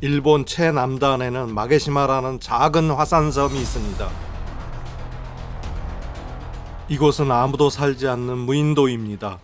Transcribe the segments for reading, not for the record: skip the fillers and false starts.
일본 최남단에는 마게시마라는 작은 화산섬이 있습니다. 이곳은 아무도 살지 않는 무인도입니다.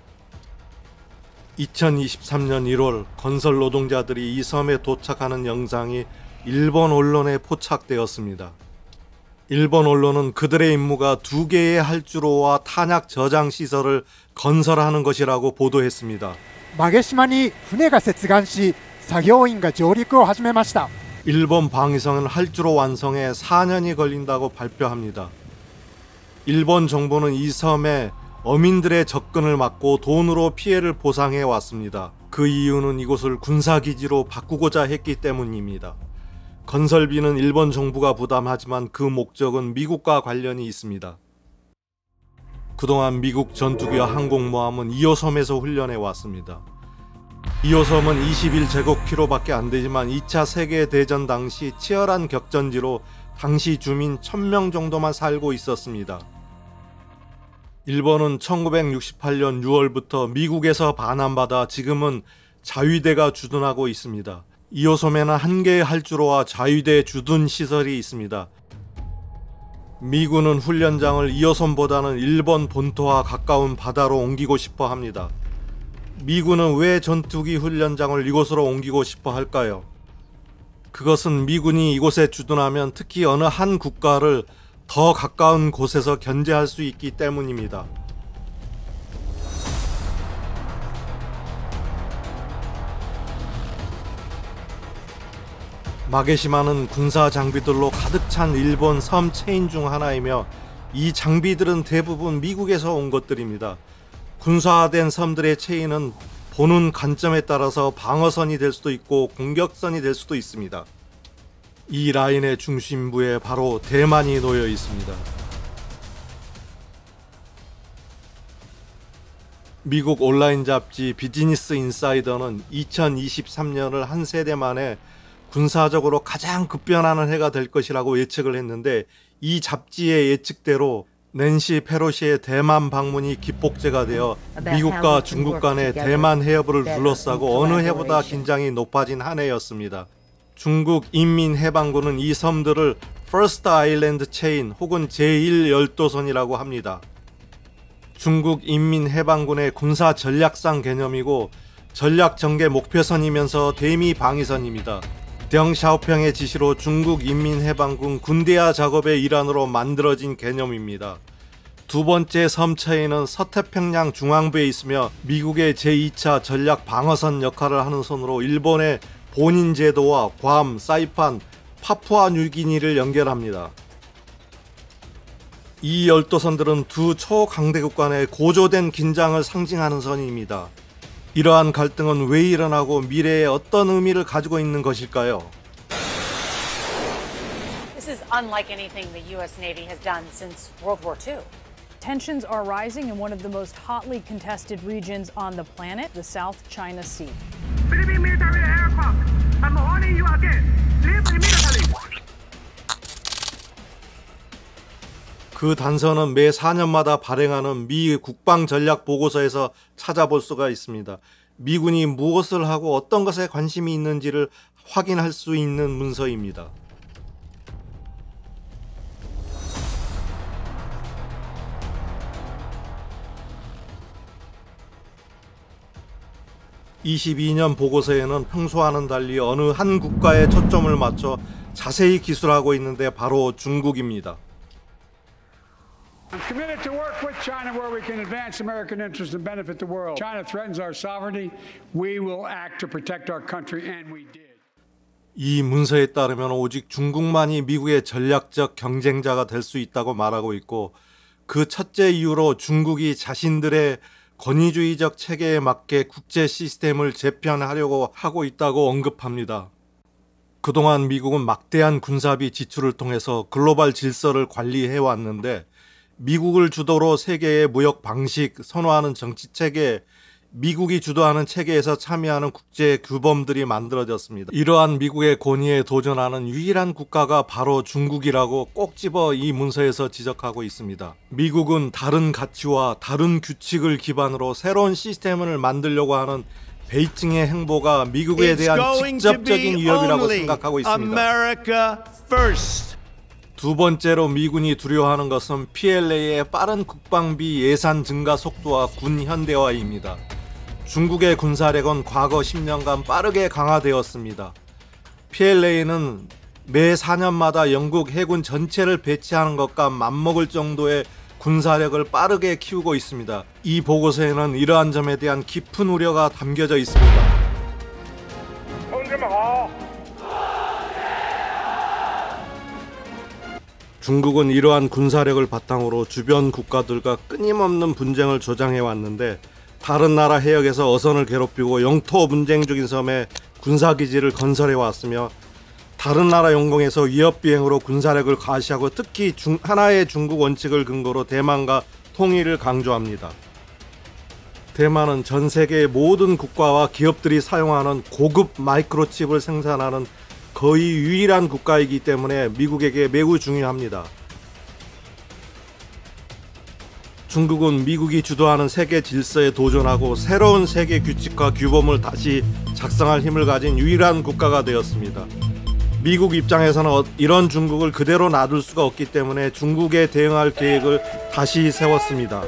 2023년 1월 건설 노동자들이 이 섬에 도착하는 영상이 일본 언론에 포착되었습니다. 일본 언론은 그들의 임무가 2개의 활주로와 탄약 저장 시설을 건설하는 것이라고 보도했습니다. 마게시마에船が接岸し作業員が上陸を始めました. 일본 방위성은 활주로 완성에 4년이 걸린다고 발표합니다. 일본 정부는 이 섬에 어민들의 접근을 막고 돈으로 피해를 보상해 왔습니다. 그 이유는 이곳을 군사기지로 바꾸고자 했기 때문입니다. 건설비는 일본 정부가 부담하지만 그 목적은 미국과 관련이 있습니다. 그동안 미국 전투기와 항공모함은 2호 섬에서 훈련해 왔습니다. 2호 섬은 21제곱킬로밖에 안 되지만 2차 세계대전 당시 치열한 격전지로 당시 주민 1000명 정도만 살고 있었습니다. 일본은 1968년 6월부터 미국에서 반환받아 지금은 자위대가 주둔하고 있습니다. 2호 섬에는 1개의 활주로와 자위대 주둔 시설이 있습니다. 미군은 훈련장을 2호 섬보다는 일본 본토와 가까운 바다로 옮기고 싶어 합니다. 미군은 왜 전투기 훈련장을 이곳으로 옮기고 싶어 할까요? 그것은 미군이 이곳에 주둔하면 특히 어느 한 국가를 더 가까운 곳에서 견제할 수 있기 때문입니다. 마게시마는 군사 장비들로 가득 찬 일본 섬 체인 중 하나이며 이 장비들은 대부분 미국에서 온 것들입니다. 군사화된 섬들의 체인은 보는 관점에 따라서 방어선이 될 수도 있고 공격선이 될 수도 있습니다. 이 라인의 중심부에 바로 대만이 놓여 있습니다. 미국 온라인 잡지 비즈니스 인사이더는 2023년을 한 세대 만에 군사적으로 가장 급변하는 해가 될 것이라고 예측을 했는데 이 잡지의 예측대로 낸시 페로시의 대만 방문이 기폭제가 되어 미국과 중국 간의 대만 해협을 둘러싸고 어느 해보다 긴장이 높아진 한 해였습니다. 중국 인민해방군은 이 섬들을 First Island Chain 혹은 제1열도선이라고 합니다. 중국 인민해방군의 군사 전략상 개념이고 전략 전개 목표선이면서 대미 방위선입니다. 덩 샤오평의 지시로 중국 인민해방군 군대화 작업의 일환으로 만들어진 개념입니다. 두 번째 섬 체인은 서태평양 중앙부에 있으며 미국의 제2차 전략 방어선 역할을 하는 선으로 일본의 본인 제도와 괌, 사이판, 파푸아 뉴기니를 연결합니다. 이 열도선들은 두 초강대국 간의 고조된 긴장을 상징하는 선입니다. 이러한 갈등은 왜 일어나고 미래에 어떤 의미를 가지고 있는 것일까요? This is unlike anything the U.S. Navy has done since World War II. Tensions are rising in one of the most hotly contested regions on the planet, the South China Sea. Philippine military aircraft, I'm warning you again. Leave immediately. 그 단서는 매 4년마다 발행하는 미 국방전략보고서에서 찾아볼 수가 있습니다. 미군이 무엇을 하고 어떤 것에 관심이 있는지를 확인할 수 있는 문서입니다. (2022년) 보고서에는 평소와는 달리 어느 한 국가에 초점을 맞춰 자세히 기술하고 있는데 바로 중국입니다. I'm committed to work with China where we can advance American interests and benefit the world. China threatens our sovereignty. We will act to protect our country, and we did. 이 문서에 따르면 오직 중국만이 미국의 전략적 경쟁자가 될 수 있다고 말하고 있고 그 첫째 이유로 중국이 자신들의 권위주의적 체계에 맞게 국제 시스템을 재편하려고 하고 있다고 언급합니다. 그동안 미국은 막대한 군사비 지출을 통해서 글로벌 질서를 관리해 왔는데 미국을 주도로 세계의 무역 방식, 선호하는 정치체계, 미국이 주도하는 체계에서 참여하는 국제 규범들이 만들어졌습니다. 이러한 미국의 권위에 도전하는 유일한 국가가 바로 중국이라고 꼭 집어 이 문서에서 지적하고 있습니다. 미국은 다른 가치와 다른 규칙을 기반으로 새로운 시스템을 만들려고 하는 베이징의 행보가 미국에 대한 직접적인 위협이라고 생각하고 있습니다. 두 번째로 미군이 두려워하는 것은 PLA의 빠른 국방비 예산 증가 속도와 군 현대화입니다. 중국의 군사력은 과거 10년간 빠르게 강화되었습니다. PLA는 매 4년마다 영국 해군 전체를 배치하는 것과 맞먹을 정도의 군사력을 빠르게 키우고 있습니다. 이 보고서에는 이러한 점에 대한 깊은 우려가 담겨져 있습니다. 중국은 이러한 군사력을 바탕으로 주변 국가들과 끊임없는 분쟁을 조장해 왔는데, 다른 나라 해역에서 어선을 괴롭히고 영토 분쟁 중인 섬에 군사기지를 건설해 왔으며, 다른 나라 영공에서 위협 비행으로 군사력을 과시하고, 특히 하나의 중국 원칙을 근거로 대만과 통일을 강조합니다. 대만은 전 세계의 모든 국가와 기업들이 사용하는 고급 마이크로칩을 생산하는 거의 유일한 국가이기 때문에 미국에게 매우 중요합니다. 중국은 미국이 주도하는 세계 질서에 도전하고 새로운 세계 규칙과 규범을 다시 작성할 힘을 가진 유일한 국가가 되었습니다. 미국 입장에서는 이런 중국을 그대로 놔둘 수가 없기 때문에 중국에 대응할 계획을 다시 세웠습니다.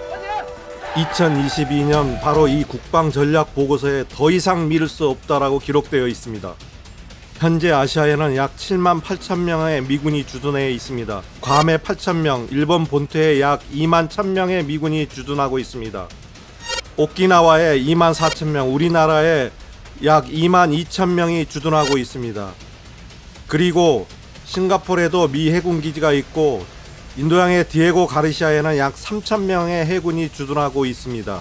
2022년 바로 이 국방 전략 보고서에 더 이상 미룰 수 없다라고 기록되어 있습니다. 현재 아시아에는 약 7만 8천 명의 미군이 주둔해 있습니다. 괌에 8천 명, 일본 본토에 약 2만 1천 명의 미군이 주둔하고 있습니다. 오키나와에 2만 4천 명, 우리나라에 약 2만 2천 명이 주둔하고 있습니다. 그리고 싱가포르에도 미 해군 기지가 있고, 인도양의 디에고 가르시아에는 약 3천 명의 해군이 주둔하고 있습니다.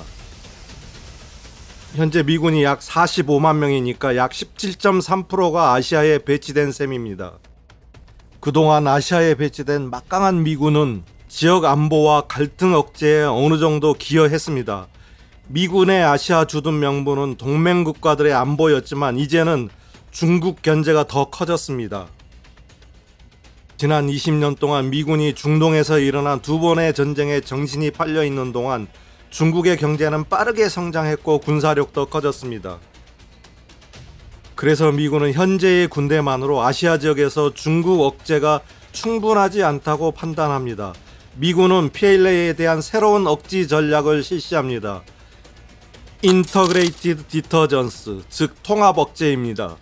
현재 미군이 약 45만 명이니까 약 17.3%가 아시아에 배치된 셈입니다. 그동안 아시아에 배치된 막강한 미군은 지역 안보와 갈등 억제에 어느 정도 기여했습니다. 미군의 아시아 주둔 명분은 동맹 국가들의 안보였지만 이제는 중국 견제가 더 커졌습니다. 지난 20년 동안 미군이 중동에서 일어난 두 번의 전쟁에 정신이 팔려 있는 동안 중국의 경제는 빠르게 성장했고 군사력도 커졌습니다. 그래서 미군은 현재의 군대만으로 아시아 지역에서 중국 억제가 충분하지 않다고 판단합니다. 미군은 PLA에 대한 새로운 억지 전략을 실시합니다. Integrated Deterrence, 즉 통합 억제입니다.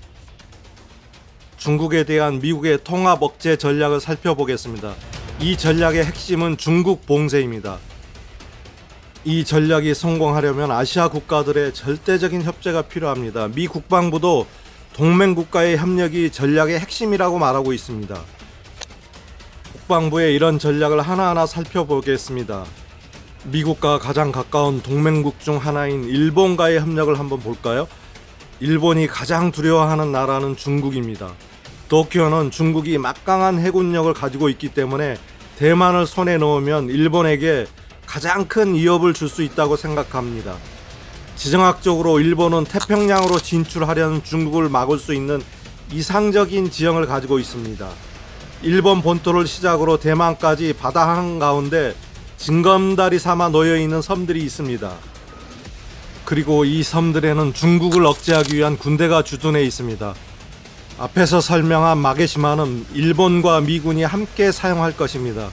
중국에 대한 미국의 통합 억제 전략을 살펴보겠습니다. 이 전략의 핵심은 중국 봉쇄입니다. 이 전략이 성공하려면 아시아 국가들의 절대적인 협조가 필요합니다. 미 국방부도 동맹 국가의 협력이 전략의 핵심이라고 말하고 있습니다. 국방부의 이런 전략을 하나하나 살펴보겠습니다. 미국과 가장 가까운 동맹국 중 하나인 일본과의 협력을 한번 볼까요? 일본이 가장 두려워하는 나라는 중국입니다. 도쿄는 중국이 막강한 해군력을 가지고 있기 때문에 대만을 손에 넣으면 일본에게 가장 큰 위협을 줄 수 있다고 생각합니다. 지정학적으로 일본은 태평양으로 진출하려는 중국을 막을 수 있는 이상적인 지형을 가지고 있습니다. 일본 본토를 시작으로 대만까지 바다 한가운데 징검다리 삼아 놓여있는 섬들이 있습니다. 그리고 이 섬들에는 중국을 억제하기 위한 군대가 주둔해 있습니다. 앞에서 설명한 마게시마는 일본과 미군이 함께 사용할 것입니다.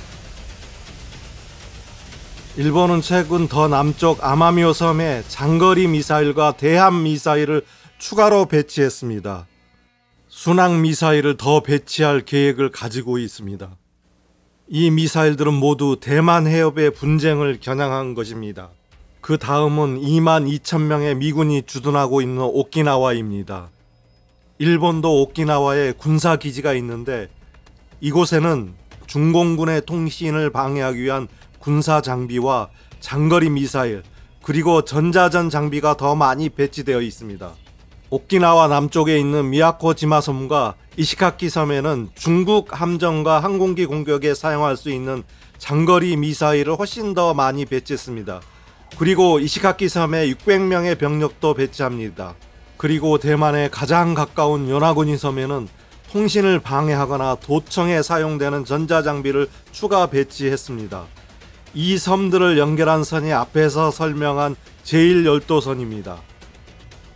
일본은 최근 더 남쪽 아마미오 섬에 장거리 미사일과 대함 미사일을 추가로 배치했습니다. 순항 미사일을 더 배치할 계획을 가지고 있습니다. 이 미사일들은 모두 대만 해협의 분쟁을 겨냥한 것입니다. 그 다음은 2만 2천 명의 미군이 주둔하고 있는 오키나와입니다. 일본도 오키나와에 군사기지가 있는데 이곳에는 중공군의 통신을 방해하기 위한 군사 장비와 장거리 미사일 그리고 전자전 장비가 더 많이 배치되어 있습니다. 오키나와 남쪽에 있는 미야코지마 섬과 이시카키 섬에는 중국 함정과 항공기 공격에 사용할 수 있는 장거리 미사일을 훨씬 더 많이 배치했습니다. 그리고 이시카키 섬에 600명의 병력도 배치합니다. 그리고 대만의 가장 가까운 요나구니 섬에는 통신을 방해하거나 도청에 사용되는 전자장비를 추가 배치했습니다. 이 섬들을 연결한 선이 앞에서 설명한 제1열도선입니다.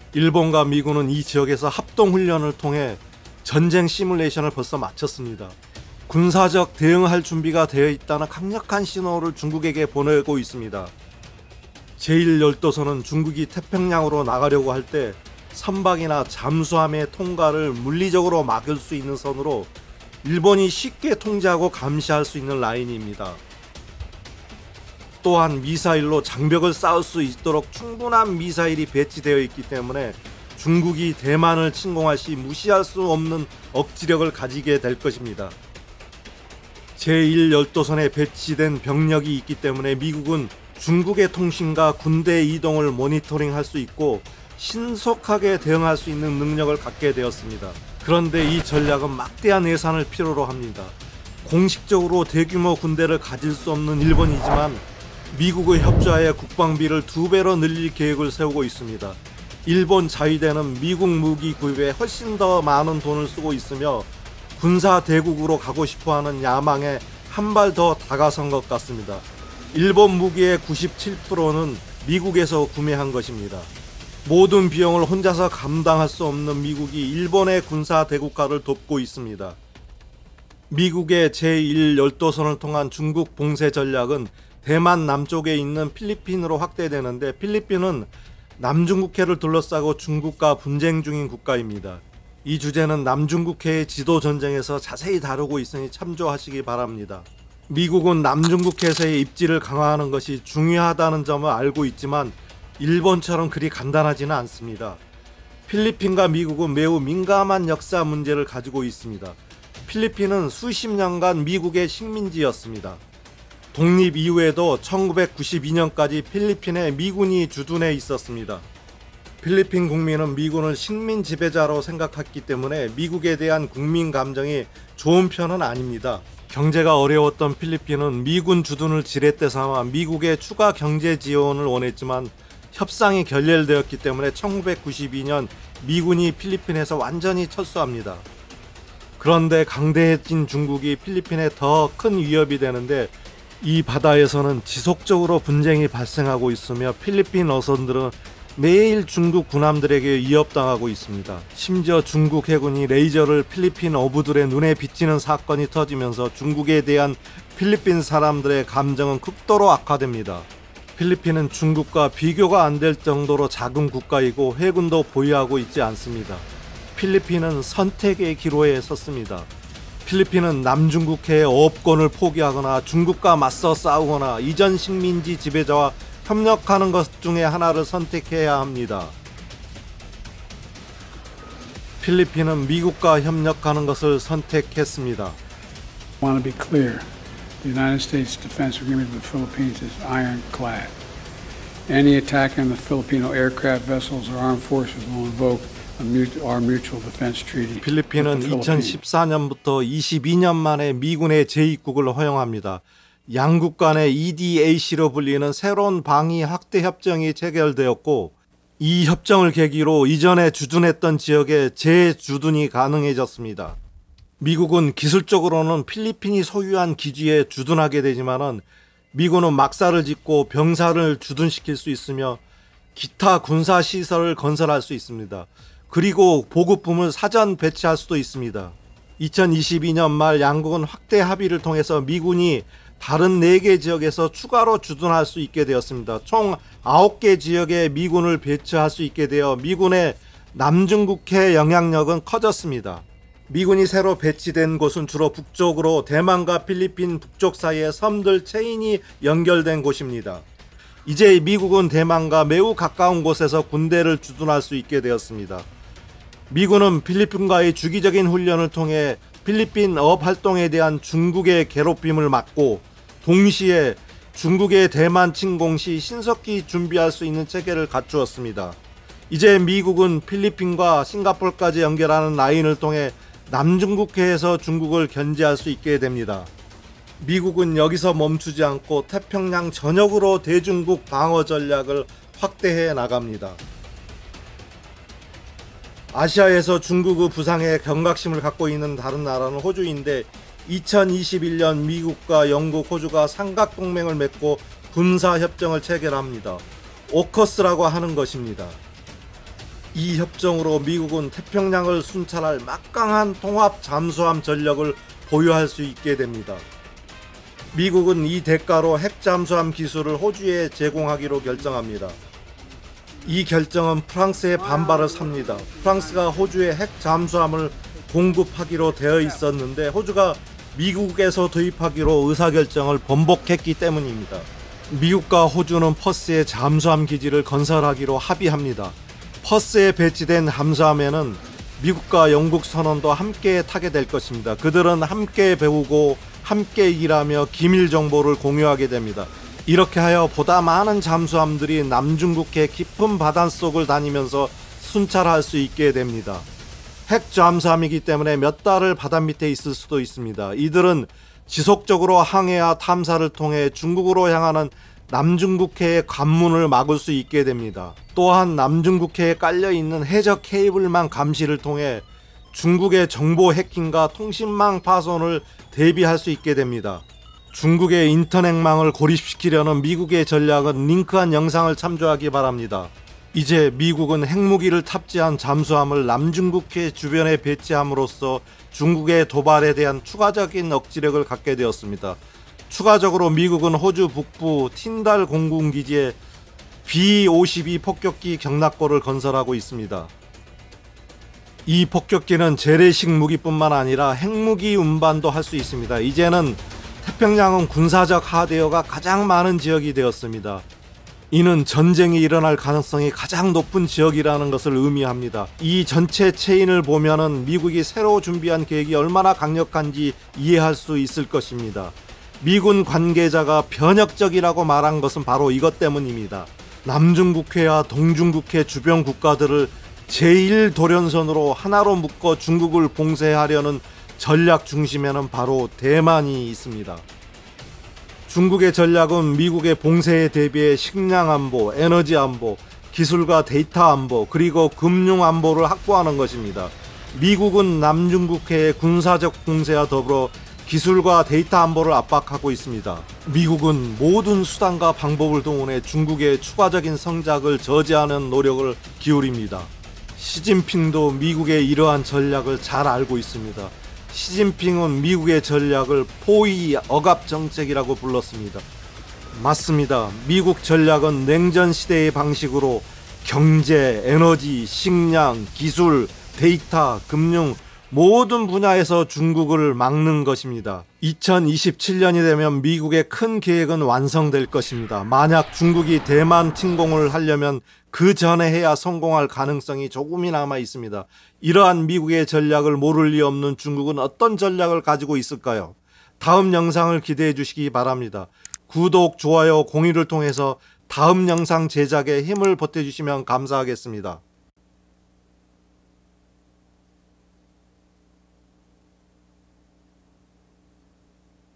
일본과 미군은 이 지역에서 합동훈련을 통해 전쟁 시뮬레이션을 벌써 마쳤습니다. 군사적 대응할 준비가 되어 있다는 강력한 신호를 중국에게 보내고 있습니다. 제1열도선은 중국이 태평양으로 나가려고 할 때 선박이나 잠수함의 통과를 물리적으로 막을 수 있는 선으로 일본이 쉽게 통제하고 감시할 수 있는 라인입니다. 또한 미사일로 장벽을 쌓을 수 있도록 충분한 미사일이 배치되어 있기 때문에 중국이 대만을 침공할 시 무시할 수 없는 억지력을 가지게 될 것입니다. 제1열도선에 배치된 병력이 있기 때문에 미국은 중국의 통신과 군대 이동을 모니터링할 수 있고 신속하게 대응할 수 있는 능력을 갖게 되었습니다. 그런데 이 전략은 막대한 예산을 필요로 합니다. 공식적으로 대규모 군대를 가질 수 없는 일본이지만 미국의 협조하에 국방비를 2배로 늘릴 계획을 세우고 있습니다. 일본 자위대는 미국 무기 구입에 훨씬 더 많은 돈을 쓰고 있으며 군사 대국으로 가고 싶어하는 야망에 한 발 더 다가선 것 같습니다. 일본 무기의 97%는 미국에서 구매한 것입니다. 모든 비용을 혼자서 감당할 수 없는 미국이 일본의 군사 대국화를 돕고 있습니다. 미국의 제1열도선을 통한 중국 봉쇄 전략은 대만 남쪽에 있는 필리핀으로 확대되는데 필리핀은 남중국해를 둘러싸고 중국과 분쟁 중인 국가입니다. 이 주제는 남중국해의 지도 전쟁에서 자세히 다루고 있으니 참조하시기 바랍니다. 미국은 남중국해에서의 입지를 강화하는 것이 중요하다는 점을 알고 있지만 일본처럼 그리 간단하지는 않습니다. 필리핀과 미국은 매우 민감한 역사 문제를 가지고 있습니다. 필리핀은 수십 년간 미국의 식민지였습니다. 독립 이후에도 1992년까지 필리핀에 미군이 주둔해 있었습니다. 필리핀 국민은 미군을 식민 지배자로 생각했기 때문에 미국에 대한 국민 감정이 좋은 편은 아닙니다. 경제가 어려웠던 필리핀은 미군 주둔을 지렛대 삼아 미국의 추가 경제 지원을 원했지만 협상이 결렬되었기 때문에 1992년 미군이 필리핀에서 완전히 철수합니다. 그런데 강대해진 중국이 필리핀에 더 큰 위협이 되는데 이 바다에서는 지속적으로 분쟁이 발생하고 있으며 필리핀 어선들은 매일 중국 군함들에게 위협당하고 있습니다. 심지어 중국 해군이 레이저를 필리핀 어부들의 눈에 비치는 사건이 터지면서 중국에 대한 필리핀 사람들의 감정은 극도로 악화됩니다. 필리핀은 중국과 비교가 안 될 정도로 작은 국가이고 해군도 보유하고 있지 않습니다. 필리핀은 선택의 기로에 섰습니다. 필리핀은 남중국해의 어업권을 포기하거나 중국과 맞서 싸우거나 이전 식민지 지배자와 협력하는 것 중에 하나를 선택해야 합니다. 필리핀은 미국과 협력하는 것을 선택했습니다. I want to be clear. The United States Defense Agreement with the Philippines is ironclad. Any attack on the Filipino aircraft vessels or armed forces will invoke our mutual defense treaty. 필리핀은 2014년부터 22년 만에 미군의 재입국을 허용합니다. 양국 간의 EDAC로 불리는 새로운 방위 확대 협정이 체결되었고 이 협정을 계기로 이전에 주둔했던 지역에 재주둔이 가능해졌습니다. 미국은 기술적으로는 필리핀이 소유한 기지에 주둔하게 되지만은 미군은 막사를 짓고 병사를 주둔시킬 수 있으며 기타 군사 시설을 건설할 수 있습니다. 그리고 보급품을 사전 배치할 수도 있습니다. 2022년 말 양국은 확대 합의를 통해서 미군이 다른 4개 지역에서 추가로 주둔할 수 있게 되었습니다. 총 9개 지역에 미군을 배치할 수 있게 되어 미군의 남중국해 영향력은 커졌습니다. 미군이 새로 배치된 곳은 주로 북쪽으로 대만과 필리핀 북쪽 사이에 섬들 체인이 연결된 곳입니다. 이제 미국은 대만과 매우 가까운 곳에서 군대를 주둔할 수 있게 되었습니다. 미군은 필리핀과의 주기적인 훈련을 통해 필리핀 어업 활동에 대한 중국의 괴롭힘을 막고 동시에 중국의 대만 침공 시 신속히 준비할 수 있는 체계를 갖추었습니다. 이제 미국은 필리핀과 싱가포르까지 연결하는 라인을 통해 남중국해에서 중국을 견제할 수 있게 됩니다. 미국은 여기서 멈추지 않고 태평양 전역으로 대중국 방어 전략을 확대해 나갑니다. 아시아에서 중국의 부상에 경각심을 갖고 있는 다른 나라는 호주인데 2021년 미국과 영국, 호주가 삼각동맹을 맺고 군사협정을 체결합니다. 오커스라고 하는 것입니다. 이 협정으로 미국은 태평양을 순찰할 막강한 통합 잠수함 전력을 보유할 수 있게 됩니다. 미국은 이 대가로 핵 잠수함 기술을 호주에 제공하기로 결정합니다. 이 결정은 프랑스의 반발을 삽니다. 프랑스가 호주에 핵 잠수함을 공급하기로 되어 있었는데 호주가 미국에서 도입하기로 의사결정을 번복했기 때문입니다. 미국과 호주는 퍼스에 잠수함 기지를 건설하기로 합의합니다. 퍼스에 배치된 함수함에는 미국과 영국 선원도 함께 타게 될 것입니다. 그들은 함께 배우고 함께 일하며 기밀 정보를 공유하게 됩니다. 이렇게 하여 보다 많은 잠수함들이 남중국해 깊은 바닷속을 다니면서 순찰할 수 있게 됩니다. 핵 잠수함이기 때문에 몇 달을 바다 밑에 있을 수도 있습니다. 이들은 지속적으로 항해와 탐사를 통해 중국으로 향하는 남중국해의 관문을 막을 수 있게 됩니다. 또한 남중국해에 깔려있는 해저 케이블망 감시를 통해 중국의 정보 해킹과 통신망 파손을 대비할 수 있게 됩니다. 중국의 인터넷망을 고립시키려는 미국의 전략은 링크한 영상을 참조하기 바랍니다. 이제 미국은 핵무기를 탑재한 잠수함을 남중국해 주변에 배치함으로써 중국의 도발에 대한 추가적인 억지력을 갖게 되었습니다. 추가적으로 미국은 호주 북부 틴달 공군기지에 B-52 폭격기 경납고를 건설하고 있습니다. 이 폭격기는 재래식 무기뿐만 아니라 핵무기 운반도 할 수 있습니다. 이제는 태평양은 군사적 하드웨어가 가장 많은 지역이 되었습니다. 이는 전쟁이 일어날 가능성이 가장 높은 지역이라는 것을 의미합니다. 이 전체 체인을 보면은 미국이 새로 준비한 계획이 얼마나 강력한지 이해할 수 있을 것입니다. 미군 관계자가 변혁적이라고 말한 것은 바로 이것 때문입니다. 남중국해와 동중국해 주변 국가들을 제1도련선으로 하나로 묶어 중국을 봉쇄하려는 전략 중심에는 바로 대만이 있습니다. 중국의 전략은 미국의 봉쇄에 대비해 식량 안보, 에너지 안보, 기술과 데이터 안보, 그리고 금융 안보를 확보하는 것입니다. 미국은 남중국해의 군사적 봉쇄와 더불어 기술과 데이터 안보를 압박하고 있습니다. 미국은 모든 수단과 방법을 동원해 중국의 추가적인 성장을 저지하는 노력을 기울입니다. 시진핑도 미국의 이러한 전략을 잘 알고 있습니다. 시진핑은 미국의 전략을 포위 억압 정책이라고 불렀습니다. 맞습니다. 미국 전략은 냉전 시대의 방식으로 경제, 에너지, 식량, 기술, 데이터, 금융 모든 분야에서 중국을 막는 것입니다. 2027년이 되면 미국의 큰 계획은 완성될 것입니다. 만약 중국이 대만 침공을 하려면 그 전에 해야 성공할 가능성이 조금이 남아 있습니다. 이러한 미국의 전략을 모를 리 없는 중국은 어떤 전략을 가지고 있을까요? 다음 영상을 기대해 주시기 바랍니다. 구독, 좋아요, 공유를 통해서 다음 영상 제작에 힘을 보태주시면 감사하겠습니다.